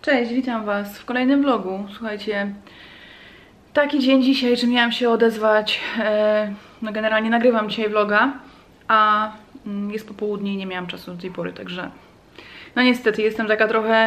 Cześć, witam Was w kolejnym vlogu. Słuchajcie, taki dzień dzisiaj, że miałam się odezwać. No generalnie nagrywam dzisiaj vloga, a jest popołudnie i nie miałam czasu do tej pory, także no niestety jestem taka trochę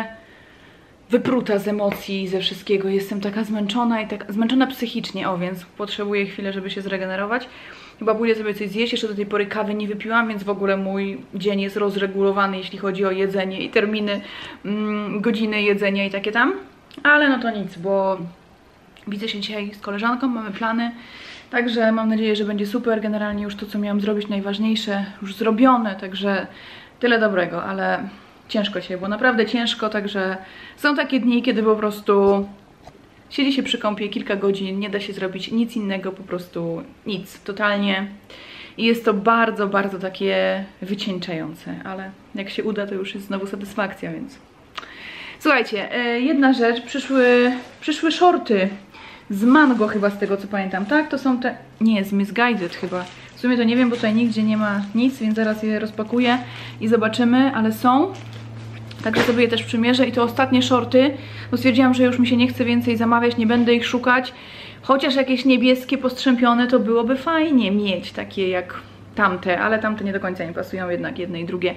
wypruta z emocji, ze wszystkiego. Jestem taka zmęczona i tak zmęczona psychicznie, więc potrzebuję chwilę, żeby się zregenerować. Chyba pójdę sobie coś zjeść, jeszcze do tej pory kawy nie wypiłam, więc w ogóle mój dzień jest rozregulowany, jeśli chodzi o jedzenie i terminy, godziny jedzenia i takie tam. Ale no to nic, bo widzę się dzisiaj z koleżanką, mamy plany, także mam nadzieję, że będzie super. Generalnie już to, co miałam zrobić, najważniejsze, już zrobione, także tyle dobrego, ale ciężko się, bo naprawdę ciężko, także są takie dni, kiedy po prostu siedzi się przy kąpie kilka godzin, nie da się zrobić nic innego, po prostu nic, totalnie. I jest to bardzo, bardzo takie wycieńczające, ale jak się uda, to już jest znowu satysfakcja, więc... Słuchajcie, jedna rzecz, przyszły shorty z Mango chyba, z tego co pamiętam, tak? To są te... nie, z Missguided chyba. W sumie to nie wiem, bo tutaj nigdzie nie ma nic, więc zaraz je rozpakuję i zobaczymy, ale są. Także sobie je też przymierzę i to ostatnie shorty, bo stwierdziłam, że już mi się nie chce więcej zamawiać, nie będę ich szukać. Chociaż jakieś niebieskie, postrzępione, to byłoby fajnie mieć takie jak tamte, ale tamte nie do końca mi pasują, jednak jedne i drugie.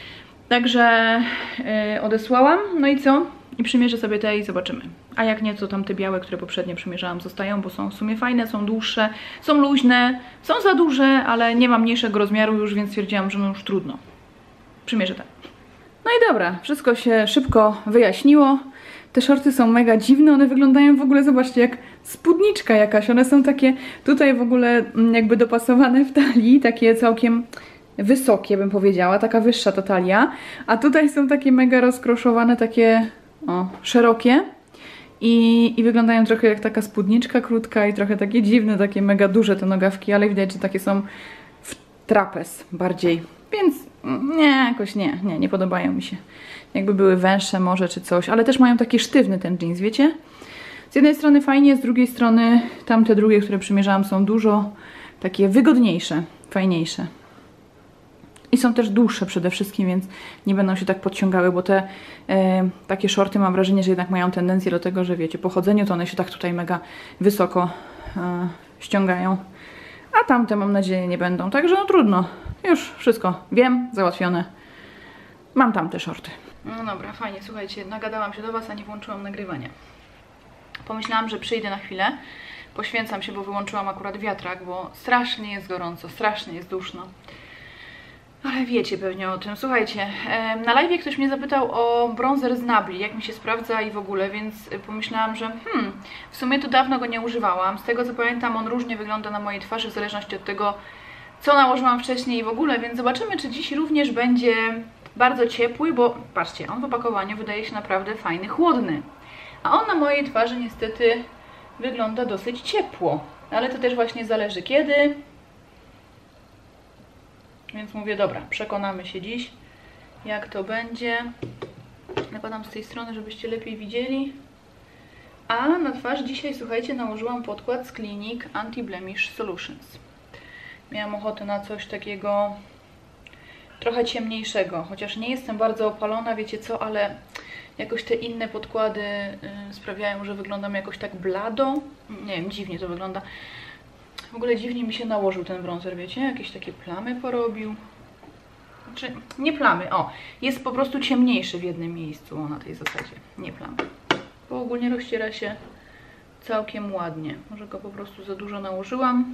Także odesłałam, no i co? I przymierzę sobie te i zobaczymy. A jak nie, to tamte białe, które poprzednio przymierzałam, zostają, bo są w sumie fajne, są dłuższe, są luźne, są za duże, ale nie ma mniejszego rozmiaru już, więc stwierdziłam, że no już trudno. Przymierzę te. No i dobra, wszystko się szybko wyjaśniło. Te shorty są mega dziwne, one wyglądają w ogóle, zobaczcie, jak spódniczka jakaś. One są takie tutaj w ogóle jakby dopasowane w talii, takie całkiem wysokie, bym powiedziała, taka wyższa ta talia. A tutaj są takie mega rozkroszowane, takie szerokie. I wyglądają trochę jak taka spódniczka krótka i trochę takie dziwne, takie mega duże te nogawki, ale widać, że takie są w trapez bardziej. Więc nie, jakoś nie podobają mi się. Jakby były węższe może czy coś, ale też mają taki sztywny ten jeans, wiecie? Z jednej strony fajnie, z drugiej strony tamte drugie, które przymierzałam, są dużo takie wygodniejsze, fajniejsze. I są też dłuższe przede wszystkim, więc nie będą się tak podciągały, bo te takie shorty mam wrażenie, że jednak mają tendencję do tego, że wiecie, po chodzeniu to one się tak tutaj mega wysoko ściągają. A tamte mam nadzieję nie będą, także no trudno. Już wszystko wiem, załatwione. Mam tamte shorty. No dobra, fajnie, słuchajcie, nagadałam się do Was, a nie włączyłam nagrywania. Pomyślałam, że przyjdę na chwilę, poświęcam się, bo wyłączyłam akurat wiatrak, bo strasznie jest gorąco, strasznie jest duszno. Ale wiecie pewnie o tym. Słuchajcie, na live ktoś mnie zapytał o bronzer z Nabli, jak mi się sprawdza i w ogóle, więc pomyślałam, że w sumie to dawno go nie używałam. Z tego co pamiętam, on różnie wygląda na mojej twarzy w zależności od tego, co nałożyłam wcześniej i w ogóle, więc zobaczymy, czy dziś również będzie bardzo ciepły, bo patrzcie, on w opakowaniu wydaje się naprawdę fajny, chłodny. A on na mojej twarzy niestety wygląda dosyć ciepło. Ale to też właśnie zależy kiedy. Więc mówię, dobra, przekonamy się dziś, jak to będzie. Nakładam z tej strony, żebyście lepiej widzieli. A na twarz dzisiaj, słuchajcie, nałożyłam podkład z Clinique Anti-Blemish Solutions. Miałam ochotę na coś takiego trochę ciemniejszego, chociaż nie jestem bardzo opalona, wiecie co, ale jakoś te inne podkłady sprawiają, że wyglądam jakoś tak blado. Nie wiem, dziwnie to wygląda. W ogóle dziwnie mi się nałożył ten bronzer, wiecie? Jakieś takie plamy porobił. Znaczy, nie plamy, jest po prostu ciemniejszy w jednym miejscu, na tej zasadzie, nie plamy. Bo ogólnie rozciera się całkiem ładnie. Może go po prostu za dużo nałożyłam.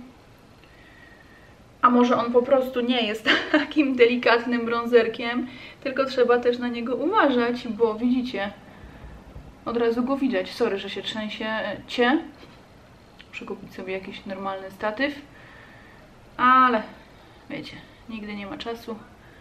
A może on po prostu nie jest takim delikatnym bronzerkiem, tylko trzeba też na niego uważać, bo widzicie, od razu go widać. Sorry, że się trzęsiecie. Muszę kupić sobie jakiś normalny statyw, ale wiecie, nigdy nie ma czasu.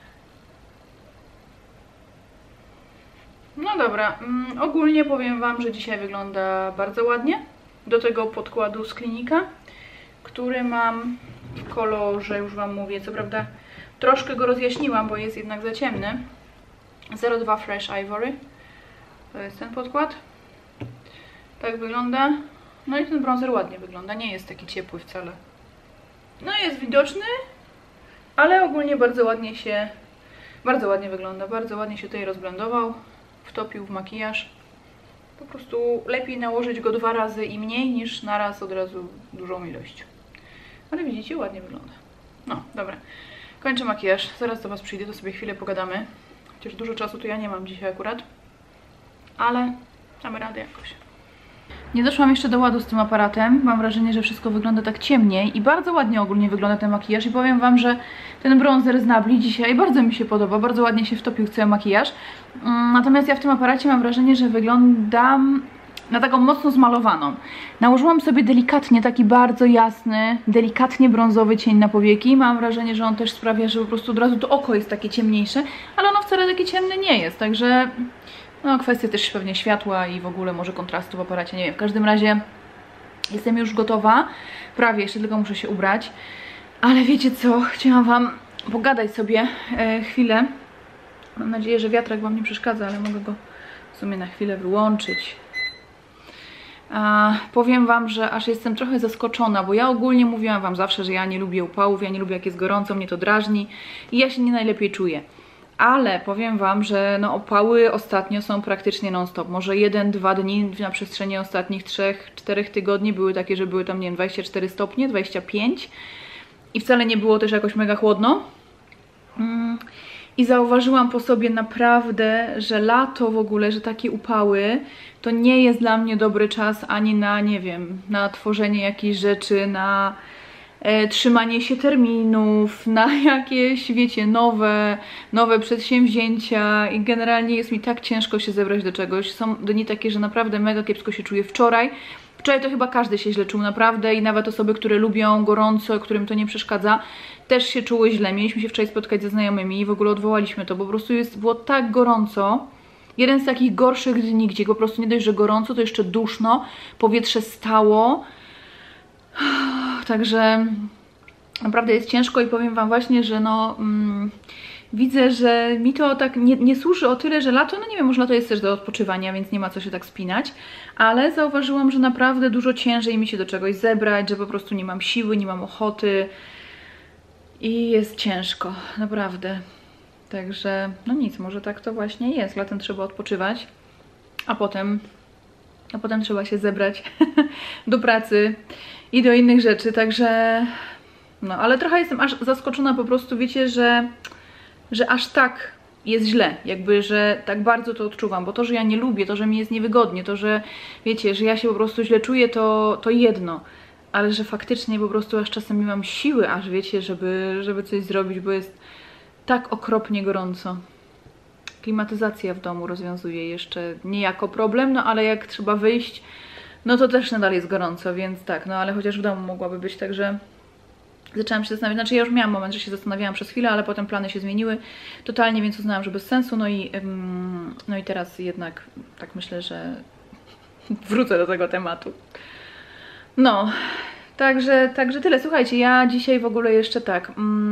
No dobra, ogólnie powiem Wam, że dzisiaj wygląda bardzo ładnie. Do tego podkładu z Klinika, który mam w kolorze, już Wam mówię, co prawda troszkę go rozjaśniłam, bo jest jednak za ciemny. 02 Fresh Ivory. To jest ten podkład. Tak wygląda. No i ten bronzer ładnie wygląda, nie jest taki ciepły wcale. No jest widoczny, ale ogólnie bardzo ładnie wygląda, bardzo ładnie się tutaj rozblendował, wtopił w makijaż. Po prostu lepiej nałożyć go 2 razy i mniej niż na raz od razu dużą ilość. Ale widzicie, ładnie wygląda. No, dobra. Kończę makijaż. Zaraz do Was przyjdę, to sobie chwilę pogadamy. Chociaż dużo czasu to ja nie mam dzisiaj akurat. Ale damy radę jakoś. Nie doszłam jeszcze do ładu z tym aparatem. Mam wrażenie, że wszystko wygląda tak ciemniej i bardzo ładnie ogólnie wygląda ten makijaż i powiem Wam, że ten bronzer z Nabli dzisiaj bardzo mi się podoba, bardzo ładnie się wtopił w cały makijaż. Natomiast ja w tym aparacie mam wrażenie, że wyglądam na taką mocno zmalowaną. Nałożyłam sobie delikatnie taki bardzo jasny, delikatnie brązowy cień na powieki i mam wrażenie, że on też sprawia, że po prostu od razu to oko jest takie ciemniejsze, ale ono wcale takie ciemne nie jest, także no kwestia też pewnie światła i w ogóle może kontrastu w aparacie, nie wiem. W każdym razie jestem już gotowa, prawie, jeszcze tylko muszę się ubrać, ale wiecie co, chciałam Wam pogadać sobie chwilę. Mam nadzieję, że wiatrak Wam nie przeszkadza, ale mogę go w sumie na chwilę wyłączyć. Powiem Wam, że aż jestem trochę zaskoczona, bo ja ogólnie mówiłam Wam zawsze, że ja nie lubię upałów, ja nie lubię jak jest gorąco, mnie to drażni i ja się nie najlepiej czuję. Ale powiem Wam, że no opały ostatnio są praktycznie non-stop. Może 1-2 dni na przestrzeni ostatnich 3-4 tygodni były takie, że były tam, nie wiem, 24 stopnie, 25 i wcale nie było też jakoś mega chłodno. I zauważyłam po sobie naprawdę, że lato w ogóle, że takie upały to nie jest dla mnie dobry czas ani na, nie wiem, na tworzenie jakichś rzeczy, na trzymanie się terminów, na jakieś, wiecie, nowe przedsięwzięcia i generalnie jest mi tak ciężko się zebrać do czegoś. Są dni takie, że naprawdę mega kiepsko się czuję. Wczoraj to chyba każdy się źle czuł naprawdę i nawet osoby, które lubią gorąco, którym to nie przeszkadza, też się czuły źle. Mieliśmy się wczoraj spotkać ze znajomymi i w ogóle odwołaliśmy to, bo po prostu było tak gorąco. Jeden z takich gorszych dni, gdzie po prostu nie dość, że gorąco, to jeszcze duszno, powietrze stało. Także naprawdę jest ciężko i powiem Wam właśnie, że no widzę, że mi to tak nie służy o tyle, że lato, no nie wiem, może lato jest też do odpoczywania, więc nie ma co się tak spinać, ale zauważyłam, że naprawdę dużo ciężej mi się do czegoś zebrać, że po prostu nie mam siły, nie mam ochoty i jest ciężko, naprawdę. Także no nic, może tak to właśnie jest, latem trzeba odpoczywać, a potem trzeba się zebrać do pracy i do innych rzeczy, także no, ale trochę jestem aż zaskoczona po prostu, wiecie, że aż tak jest źle, jakby, że tak bardzo to odczuwam, bo to, że ja nie lubię, to, że mi jest niewygodnie, to, że wiecie, że ja się po prostu źle czuję, to jedno, ale że faktycznie po prostu aż czasem nie mam siły, aż wiecie, żeby coś zrobić, bo jest tak okropnie gorąco. Klimatyzacja w domu rozwiązuje jeszcze niejako problem, no ale jak trzeba wyjść, no to też nadal jest gorąco, więc tak, no ale chociaż w domu mogłaby być, także zaczęłam się zastanawiać, znaczy ja już miałam moment, że się zastanawiałam przez chwilę, ale potem plany się zmieniły totalnie, więc uznałam, że bez sensu, no i teraz jednak tak myślę, że wrócę do tego tematu. No, także tyle. Słuchajcie, ja dzisiaj w ogóle jeszcze tak,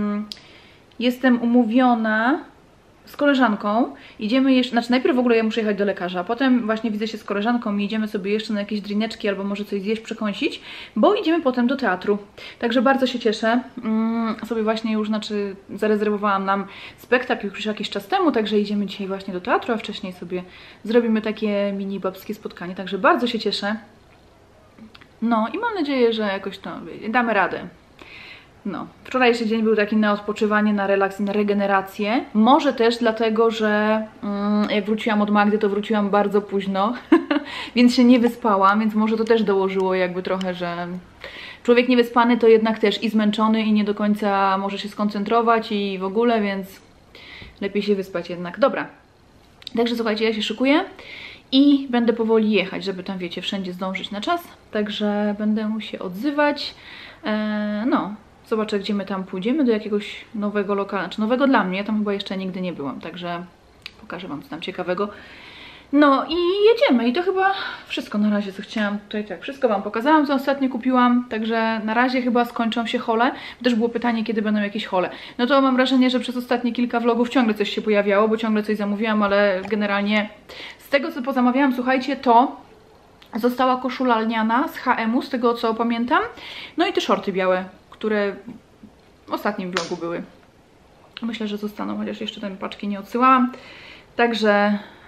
jestem umówiona z koleżanką, idziemy jeszcze, znaczy najpierw w ogóle ja muszę jechać do lekarza, a potem właśnie widzę się z koleżanką i idziemy sobie jeszcze na jakieś drineczki albo może coś zjeść, przekąsić, bo idziemy potem do teatru. Także bardzo się cieszę. Sobie właśnie już, znaczy zarezerwowałam nam spektakl już jakiś czas temu, także idziemy dzisiaj właśnie do teatru, a wcześniej sobie zrobimy takie mini babskie spotkanie, także bardzo się cieszę. No i mam nadzieję, że jakoś to damy radę. No, wczorajszy dzień był taki na odpoczywanie, na relaks i na regenerację. Może też dlatego, że jak wróciłam od Magdy, to wróciłam bardzo późno, więc się nie wyspałam, więc może to też dołożyło jakby trochę, że człowiek niewyspany to jednak też i zmęczony i nie do końca może się skoncentrować i w ogóle, więc lepiej się wyspać jednak. Dobra, także słuchajcie, ja się szykuję i będę powoli jechać, żeby tam, wiecie, wszędzie zdążyć na czas, także będę mu się odzywać, no. Zobaczę, gdzie my tam pójdziemy, do jakiegoś nowego lokala, czy nowego dla mnie, ja tam chyba jeszcze nigdy nie byłam, także pokażę Wam co tam ciekawego. No i jedziemy i to chyba wszystko na razie, co chciałam tutaj, tak, wszystko Wam pokazałam, co ostatnio kupiłam, także na razie chyba skończą się hole. Też było pytanie, kiedy będą jakieś hole. No to mam wrażenie, że przez ostatnie kilka vlogów ciągle coś się pojawiało, bo ciągle coś zamówiłam, ale generalnie z tego, co pozamawiałam, słuchajcie, to została koszula lniana z H&M-u, z tego, co pamiętam, no i te shorty białe, które w ostatnim vlogu były. Myślę, że zostaną, chociaż jeszcze tej paczki nie odsyłałam. Także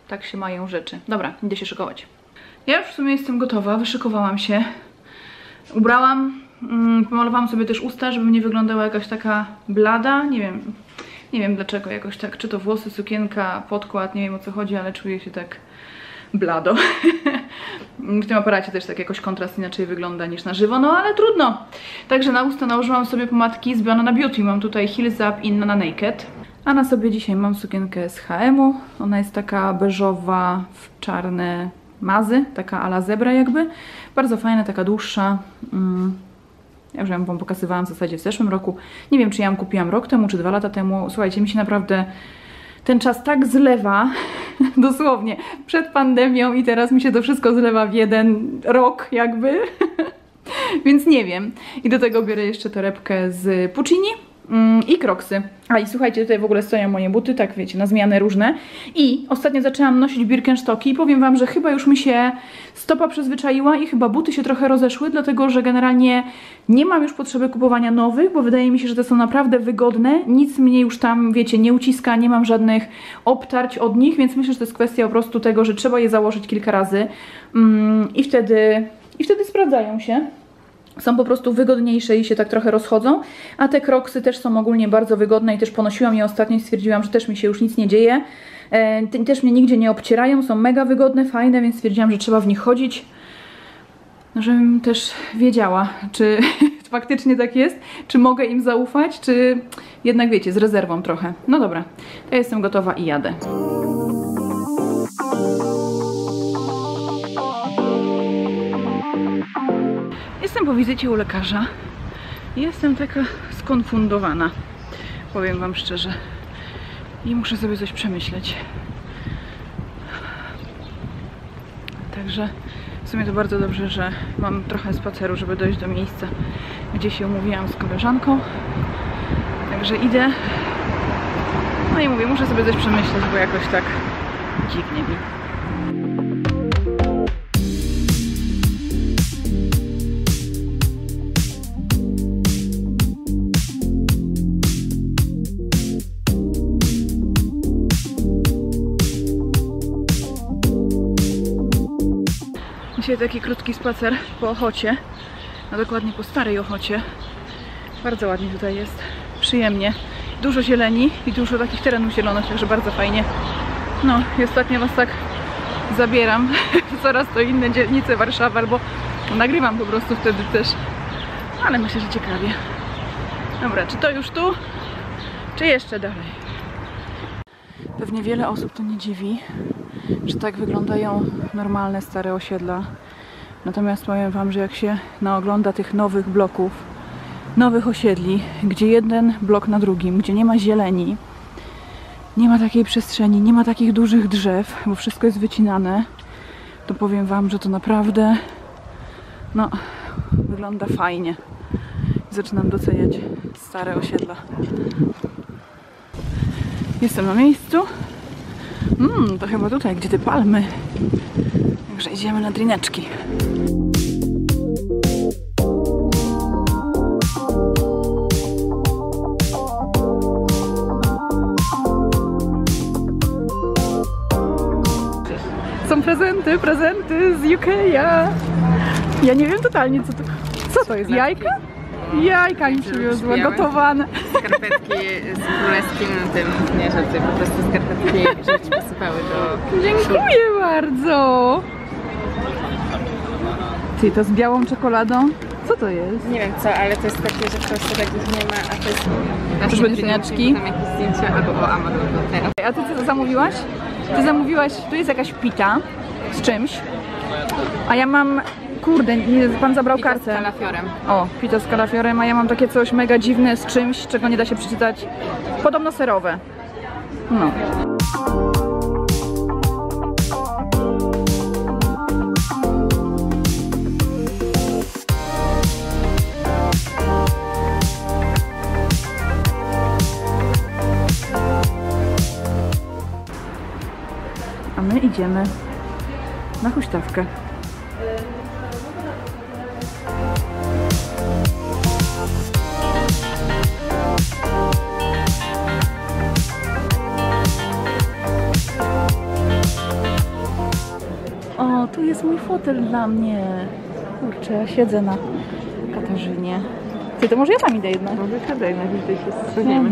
tak się mają rzeczy. Dobra, idę się szykować. Ja już w sumie jestem gotowa, wyszykowałam się. Ubrałam, pomalowałam sobie też usta, żeby nie wyglądała jakaś taka blada. Nie wiem dlaczego jakoś tak, czy to włosy, sukienka, podkład, nie wiem o co chodzi, ale czuję się tak blado. W tym aparacie też tak jakoś kontrast inaczej wygląda niż na żywo, no ale trudno. Także na usta nałożyłam sobie pomadki z Biona Beauty. Mam tutaj Heels Up i Nana Naked. A na sobie dzisiaj mam sukienkę z H&M-u. Ona jest taka beżowa w czarne mazy, taka a la zebra jakby. Bardzo fajna, taka dłuższa. Ja już ją wam pokazywałam w zasadzie w zeszłym roku. Nie wiem, czy ja ją kupiłam rok temu, czy 2 lata temu. Słuchajcie, mi się naprawdę ten czas tak zlewa, dosłownie, przed pandemią i teraz mi się to wszystko zlewa w jeden rok jakby. Więc nie wiem. I do tego biorę jeszcze torebkę z Puccini i Crocsy. A i słuchajcie, tutaj w ogóle stoją moje buty, tak wiecie, na zmiany różne. I ostatnio zaczęłam nosić Birkenstocki i powiem wam, że chyba już mi się stopa przyzwyczaiła i chyba buty się trochę rozeszły, dlatego że generalnie nie mam już potrzeby kupowania nowych, bo wydaje mi się, że te są naprawdę wygodne. Nic mnie już tam, wiecie, nie uciska, nie mam żadnych obtarć od nich, więc myślę, że to jest kwestia po prostu tego, że trzeba je założyć kilka razy i wtedy sprawdzają się. Są po prostu wygodniejsze i się tak trochę rozchodzą, a te Crocsy też są ogólnie bardzo wygodne i też ponosiłam je ostatnio i stwierdziłam, że też mi się już nic nie dzieje. Też mnie nigdzie nie obcierają, są mega wygodne, fajne, więc stwierdziłam, że trzeba w nich chodzić, żebym też wiedziała, czy faktycznie tak jest, czy mogę im zaufać, czy jednak wiecie, z rezerwą trochę. No dobra, ja jestem gotowa i jadę. Jestem po wizycie u lekarza i jestem taka skonfundowana, powiem wam szczerze, i muszę sobie coś przemyśleć. Także w sumie to bardzo dobrze, że mam trochę spaceru, żeby dojść do miejsca, gdzie się umówiłam z koleżanką. Także idę. No i mówię, muszę sobie coś przemyśleć, bo jakoś tak dziwnie mi. Dzisiaj taki krótki spacer po Ochocie, a dokładnie po Starej Ochocie. Bardzo ładnie tutaj jest, przyjemnie. Dużo zieleni i dużo takich terenów zielonych, także bardzo fajnie. No i ostatnio was tak zabieram w coraz to inne dzielnice Warszawy, albo nagrywam po prostu wtedy też. Ale myślę, że ciekawie. Dobra, czy to już tu, czy jeszcze dalej? Pewnie wiele osób to nie dziwi, że tak wyglądają normalne stare osiedla. Natomiast powiem wam, że jak się naogląda tych nowych bloków, nowych osiedli, gdzie jeden blok na drugim, gdzie nie ma zieleni, nie ma takiej przestrzeni, nie ma takich dużych drzew, bo wszystko jest wycinane, to powiem wam, że to naprawdę no, wygląda fajnie. Zaczynam doceniać stare osiedla. Jestem na miejscu. To chyba tutaj, gdzie te palmy. Także idziemy na drineczki. Są prezenty z UK. Ja nie wiem totalnie, co to jest. Jajka? Jajka mi przywiozła, gotowane. Skarpetki z królewskim tym, nie żarty, po prostu skarpetki, żeby ci posypały do... Dziękuję bardzo! Ty, to z białą czekoladą? Co to jest? Nie wiem co, ale to jest takie, że w Polsce takich nie ma, a to jest... Proszę wyceniaczki. Tam jakieś zdjęcia, albo o Amazon teraz. A ty co zamówiłaś? Ty zamówiłaś, tu jest jakaś pita z czymś, a ja mam... Kurde, pan zabrał Pita kartę. z kalafiorem. O, pita z kalafiorem, a ja mam takie coś mega dziwne z czymś, czego nie da się przeczytać. Podobno serowe. No. A my idziemy na huśtawkę. O, tu jest mój fotel dla mnie. Kurczę, ja siedzę na Katarzynie. Ty, to może ja tam idę jednak. Może siadaj, najpierw tutaj się staniemy.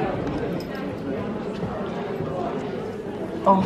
O.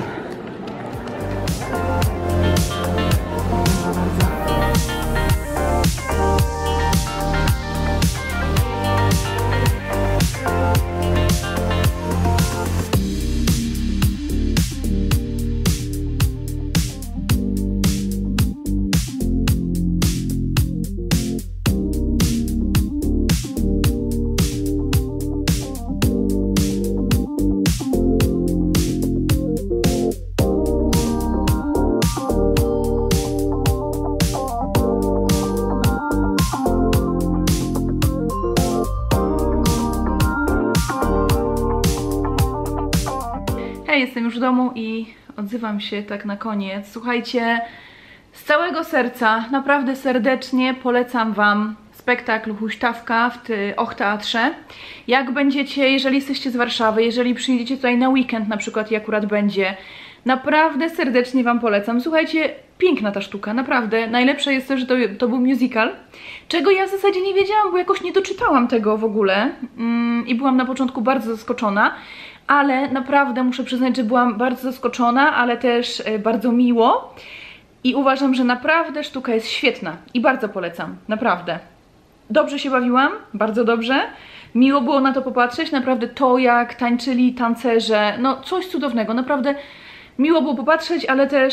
Hej, jestem już w domu i odzywam się tak na koniec. Słuchajcie, z całego serca, naprawdę serdecznie polecam Wam spektakl Huśtawka w Och Teatrze. Jak będziecie, jeżeli jesteście z Warszawy, jeżeli przyjedziecie tutaj na weekend na przykład i akurat będzie, naprawdę serdecznie Wam polecam. Słuchajcie, piękna ta sztuka, naprawdę. Najlepsze jest to, że to był musical, czego ja w zasadzie nie wiedziałam, bo jakoś nie doczytałam tego w ogóle i byłam na początku bardzo zaskoczona. Ale naprawdę muszę przyznać, że byłam bardzo zaskoczona, ale też bardzo miło. I uważam, że naprawdę sztuka jest świetna i bardzo polecam, naprawdę. Dobrze się bawiłam, bardzo dobrze. Miło było na to popatrzeć, naprawdę to jak tańczyli tancerze, no coś cudownego, naprawdę miło było popatrzeć, ale też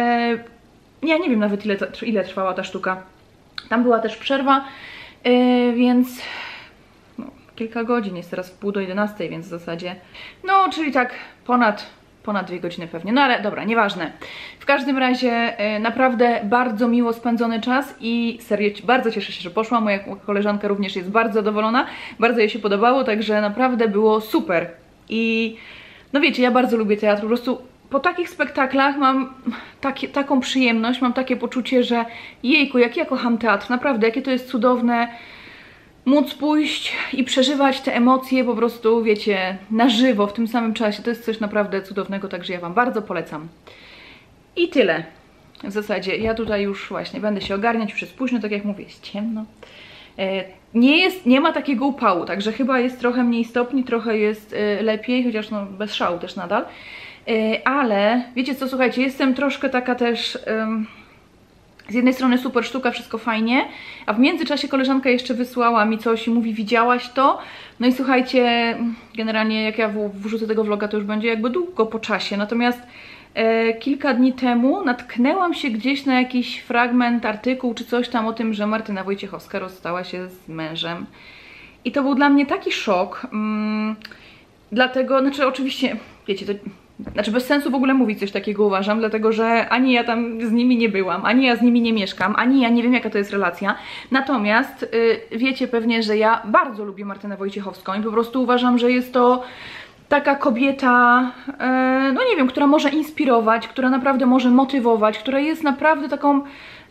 ja nie wiem nawet ile trwała ta sztuka. Tam była też przerwa, więc kilka godzin, jest teraz w 10:30, więc w zasadzie, no czyli tak ponad 2 godziny pewnie, no ale dobra, nieważne. W każdym razie naprawdę bardzo miło spędzony czas i serio bardzo cieszę się, że poszłam. Moja koleżanka również jest bardzo zadowolona, bardzo jej się podobało, także naprawdę było super. I no wiecie, ja bardzo lubię teatr, po prostu po takich spektaklach mam taką przyjemność, mam takie poczucie, że jejku, jak ja kocham teatr, naprawdę, jakie to jest cudowne móc pójść i przeżywać te emocje po prostu, wiecie, na żywo w tym samym czasie. To jest coś naprawdę cudownego, także ja Wam bardzo polecam. I tyle. W zasadzie ja tutaj już właśnie będę się ogarniać, już jest późno, tak jak mówię, jest ciemno. Nie ma takiego upału, także chyba jest trochę mniej stopni, trochę jest lepiej, chociaż no bez szału też nadal. Ale wiecie co, słuchajcie, jestem troszkę taka też... Z jednej strony super sztuka, wszystko fajnie, a w międzyczasie koleżanka jeszcze wysłała mi coś i mówi, widziałaś to? No i słuchajcie, generalnie jak ja wrzucę tego vloga, to już będzie jakby długo po czasie, natomiast kilka dni temu natknęłam się gdzieś na jakiś fragment, artykuł czy coś tam o tym, że Martyna Wojciechowska rozstała się z mężem. I to był dla mnie taki szok, dlatego, znaczy oczywiście, wiecie, to... Znaczy bez sensu w ogóle mówić coś takiego, uważam, dlatego że ani ja tam z nimi nie byłam, ani ja z nimi nie mieszkam, ani ja nie wiem jaka to jest relacja. Natomiast wiecie pewnie, że ja bardzo lubię Martynę Wojciechowską i po prostu uważam, że jest to taka kobieta, no nie wiem, która może inspirować, która naprawdę może motywować, która jest naprawdę taką...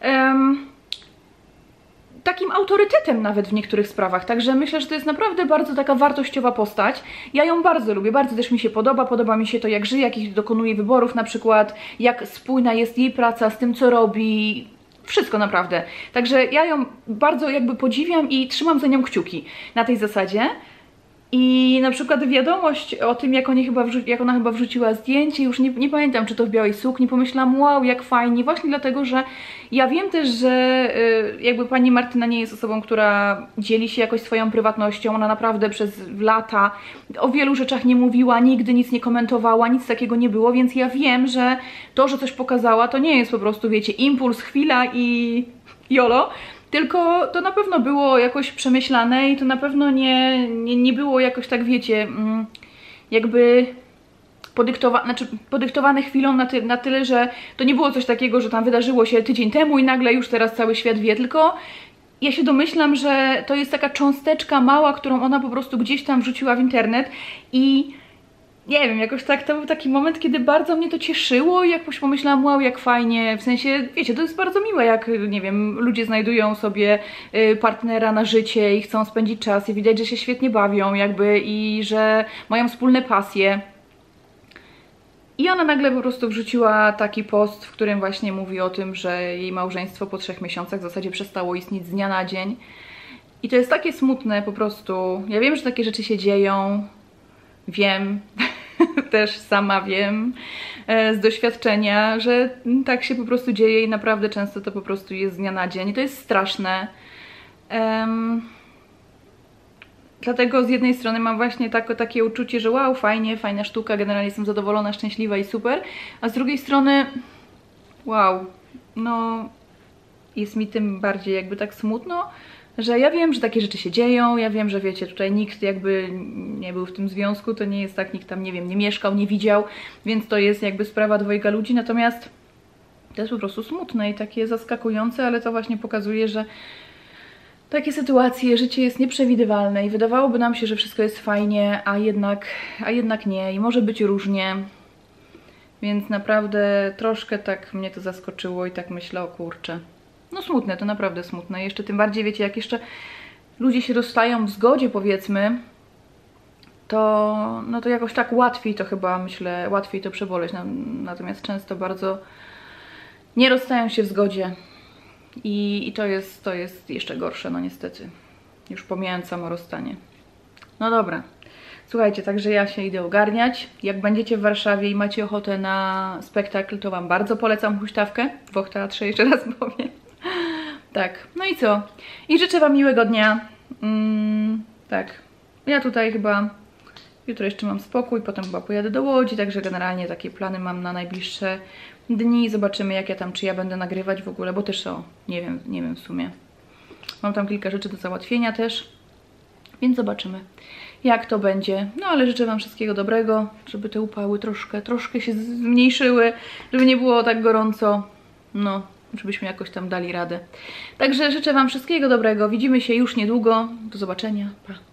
takim autorytetem nawet w niektórych sprawach, także myślę, że to jest naprawdę bardzo taka wartościowa postać. Ja ją bardzo lubię, bardzo też mi się podoba mi się to jak żyje, jakich dokonuje wyborów na przykład, jak spójna jest jej praca z tym co robi, wszystko naprawdę. Także ja ją bardzo jakby podziwiam i trzymam za nią kciuki na tej zasadzie. I na przykład wiadomość o tym, jak ona chyba wrzuciła zdjęcie, już nie pamiętam, czy to w białej sukni, pomyślałam, wow, jak fajnie, właśnie dlatego, że ja wiem też, że jakby pani Martyna nie jest osobą, która dzieli się jakoś swoją prywatnością, ona naprawdę przez lata o wielu rzeczach nie mówiła, nigdy nic nie komentowała, nic takiego nie było, więc ja wiem, że to, że coś pokazała, to nie jest po prostu, wiecie, impuls, chwila i jolo, tylko to na pewno było jakoś przemyślane i to na pewno nie było jakoś tak, wiecie, jakby podyktowane chwilą na tyle, że to nie było coś takiego, że tam wydarzyło się tydzień temu i nagle już teraz cały świat wie, tylko ja się domyślam, że to jest taka cząsteczka mała, którą ona po prostu gdzieś tam wrzuciła w internet i nie wiem, jakoś tak, to był taki moment, kiedy bardzo mnie to cieszyło i jakoś pomyślałam, wow, jak fajnie, w sensie, wiecie, to jest bardzo miłe, jak, nie wiem, ludzie znajdują sobie partnera na życie i chcą spędzić czas i widać, że się świetnie bawią jakby i że mają wspólne pasje. I ona nagle po prostu wrzuciła taki post, w którym właśnie mówi o tym, że jej małżeństwo po 3 miesiącach w zasadzie przestało istnieć z dnia na dzień. I to jest takie smutne po prostu. Ja wiem, że takie rzeczy się dzieją. Wiem, też sama wiem z doświadczenia, że tak się po prostu dzieje i naprawdę często to po prostu jest z dnia na dzień. I to jest straszne. Dlatego z jednej strony mam właśnie takie uczucie, że wow, fajnie, fajna sztuka, generalnie jestem zadowolona, szczęśliwa i super, a z drugiej strony wow, no jest mi tym bardziej jakby tak smutno, że ja wiem, że takie rzeczy się dzieją, ja wiem, że wiecie, tutaj nikt jakby nie był w tym związku, to nie jest tak, nikt tam, nie wiem, nie mieszkał, nie widział, więc to jest jakby sprawa dwojga ludzi, natomiast to jest po prostu smutne i takie zaskakujące, ale to właśnie pokazuje, że takie sytuacje, życie jest nieprzewidywalne i wydawałoby nam się, że wszystko jest fajnie, a jednak nie i może być różnie. Więc naprawdę troszkę tak mnie to zaskoczyło i tak myślę, o kurczę. No smutne, to naprawdę smutne. Jeszcze tym bardziej, wiecie, jak jeszcze ludzie się rozstają w zgodzie, powiedzmy, to no to jakoś tak łatwiej to chyba, myślę, łatwiej to przeboleć. Natomiast często bardzo nie rozstają się w zgodzie. I to jest jeszcze gorsze, no niestety. Już pomijając samo rozstanie. No dobra. Słuchajcie, także ja się idę ogarniać. Jak będziecie w Warszawie i macie ochotę na spektakl, to Wam bardzo polecam Huśtawkę w Och Teatrze, jeszcze raz powiem. Tak, no i co? I życzę Wam miłego dnia. Tak, ja tutaj chyba jutro jeszcze mam spokój, potem chyba pojadę do Łodzi, także generalnie takie plany mam na najbliższe dni. Zobaczymy, jak ja tam, czy ja będę nagrywać w ogóle, bo też nie wiem w sumie. Mam tam kilka rzeczy do załatwienia też, więc zobaczymy, jak to będzie. No ale życzę Wam wszystkiego dobrego, żeby te upały troszkę się zmniejszyły, żeby nie było tak gorąco, no, żebyśmy jakoś tam dali radę. Także życzę Wam wszystkiego dobrego, widzimy się już niedługo, do zobaczenia, pa!